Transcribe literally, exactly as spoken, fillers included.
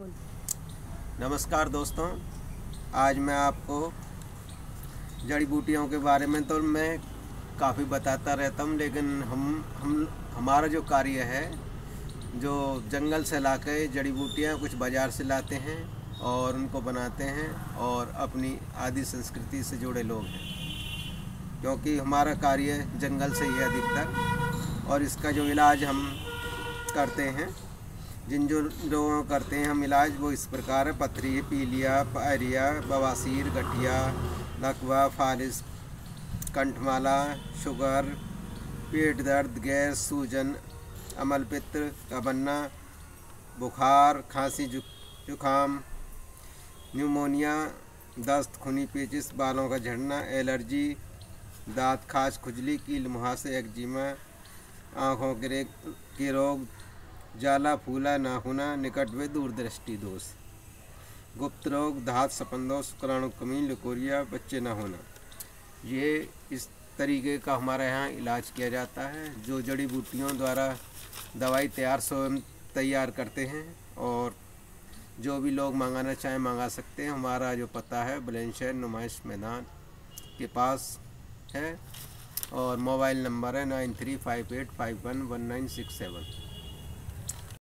नमस्कार दोस्तों, आज मैं आपको जड़ी बूटियों के बारे में तो मैं काफ़ी बताता रहता हूँ, लेकिन हम हम हमारा जो कार्य है, जो जंगल से लाके जड़ी बूटियाँ कुछ बाज़ार से लाते हैं और उनको बनाते हैं और अपनी आदि संस्कृति से जुड़े लोग हैं, क्योंकि हमारा कार्य जंगल से ही है अधिकतर। और इसका जो इलाज हम करते हैं, जिन जो लोगों करते हैं हम इलाज, वो इस प्रकार है: पथरी, पीलिया, पायरिया, बवासीर, गठिया, लकवा, फालिस, कंठमाला, शुगर, पेट दर्द, गैस, सूजन, अम्लपित्त का बनना, बुखार, खांसी, जुखाम, न्यूमोनिया, दस्त, खूनी पेचिश, बालों का झड़ना, एलर्जी, दांत खाज, खुजली, कील मुहासे, एक्जिमा, आँखों के के रोग, जाला फूला ना होना, निकट व दूरदृष्टि दोष, गुप्त रोग, धात सपंदोष, शुक्राणु कमी, लिकोरिया, बच्चे न होना, ये इस तरीके का हमारे यहाँ इलाज किया जाता है। जो जड़ी बूटियों द्वारा दवाई तैयार स्वयं तैयार करते हैं, और जो भी लोग मंगाना चाहें मंगा सकते हैं। हमारा जो पता है बुलंदशहर नुमाइश मैदान के पास है, और मोबाइल नंबर है nine three five eight five one one nine six seven.